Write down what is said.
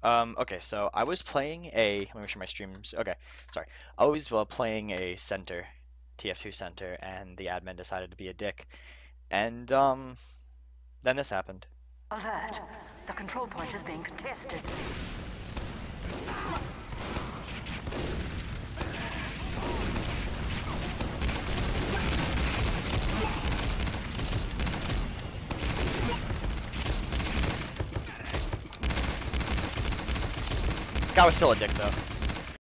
Okay, so I was playing a, let me make sure my stream's, okay, sorry. I was playing a center, tf2 center, and the admin decided to be a dick. And, then this happened. Alert. The control point is being contested. Guy was still a dick, though.